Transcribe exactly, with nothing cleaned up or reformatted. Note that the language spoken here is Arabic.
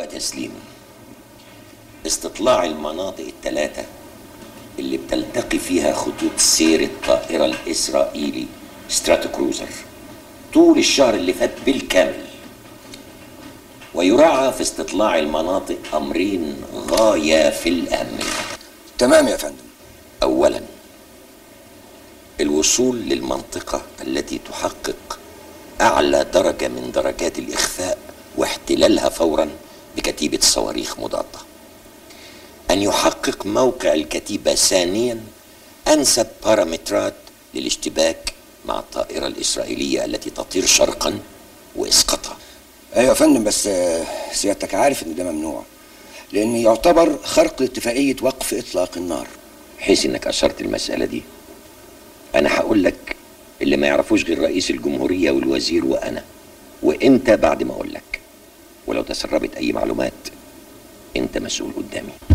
وتسليم. استطلاع المناطق الثلاثة اللي بتلتقي فيها خطوط سير الطائرة الإسرائيلي ستراتوكروزر طول الشهر اللي فات بالكامل. ويراعى في استطلاع المناطق أمرين غاية في الأهمية. تمام يا فندم. أولا، الوصول للمنطقة التي تحقق أعلى درجة من درجات الإخفاء واحتلالها فورا بكتيبة صواريخ مضادة. أن يحقق موقع الكتيبة ثانيا أنسب بارامترات للاشتباك مع الطائرة الإسرائيلية التي تطير شرقا وإسقاطها. أيوة يا فندم، بس سيادتك عارف إن ده ممنوع، لأن يعتبر خرق لاتفاقية وقف إطلاق النار. حيث إنك أشرت المسألة دي، أنا هقول لك اللي ما يعرفوش غير رئيس الجمهورية والوزير وأنا، وإنت بعد ما أقول لك، ولو تسربت أي معلومات أنت مسؤول قدامي.